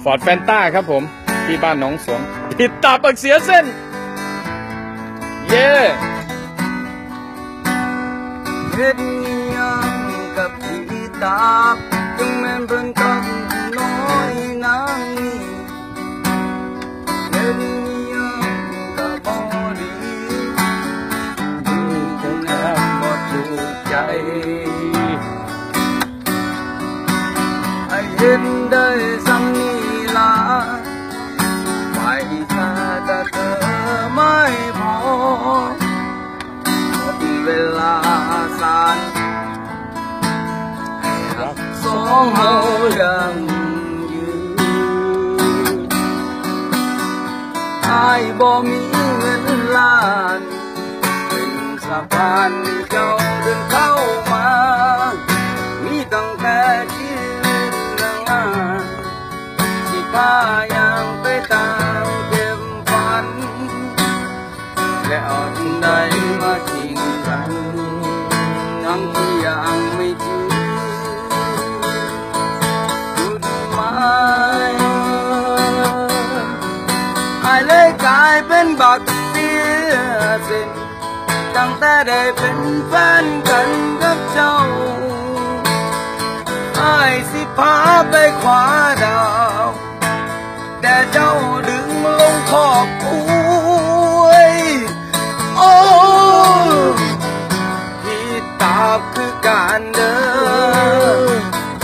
อร์ดแฟนต้าครับผมที่บ้านหนองสวงผิดตาปักเสียเส้นเย่เฮ็ดยังกับพี่ตาจึงแม่นเพิ่นกับน้อยนางนี่เฮ็ดยังกับบ่ดีมีแต่แนวบ่ถูกใจให้เห็นได้ซ้ำนี่ล่ะไปถ้าแต่เธอไม่พอเวลาสานให้รักสองเฮายังยืนอ้ายบ่มีเงินล้านเป็นสะพานที่เจ้าเดินเข้ามามีตั้งแต่ชีวิตนางที่พายังไปตามเก็บฝันแล้วจึงได้มาทิ้งกันทั้งที่ยังไม่ถึงจุดหมายอ้ายเลยกลายเป็นบักเสียสิ้นตั้งแต่ได้เป็นแฟนกันกับเจ้าอ้ายสิพาไปขวาดาวแต่เจ้าดึงลงขอบคุยโอ้ผิดตาบคือการเดิน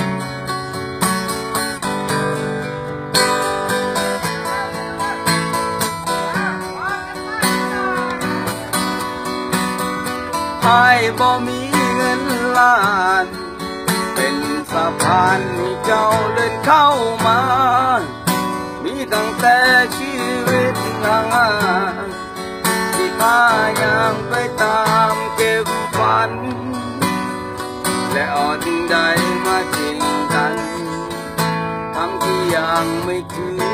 อ้ายบ่มีเงินล้านเป็นสะพานให้เจ้าเดินเข้ามามีตั้งแต่ชีวิตนางที่พายังไปตามเก็บฝันและจึงได้มาทิ้งกันทั้งที่ยังไม่ถึง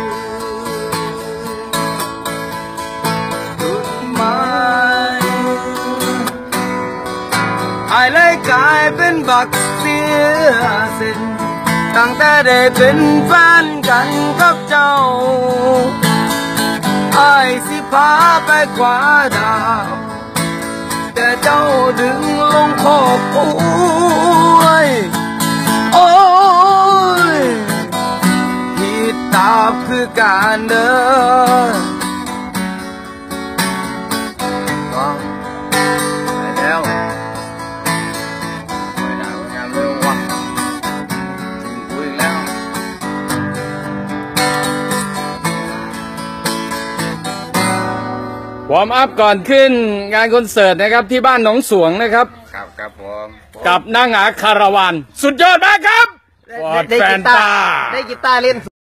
จุดหมายอ้ายเลยกลายเป็นบักเสียสิ้นตั้งแต่ได้เป็นแฟนกันกับเจ้าอ้ายสิพาไปขวาดาวแต่เจ้าดึงลงขอบคุยโอ้ยผิดตาบคือการเดินไปแล้วไม่ได้งานเร็วว่ะคุยแล้ววอร์มอัพก่อนขึ้นงานคอนเสิร์ตนะครับที่บ้านหนองสวงนะครับครับผมกับนางหาคาราวานสุดยอดมากครับฟอร์ดแฟนต้าได้กีตาร์เล่น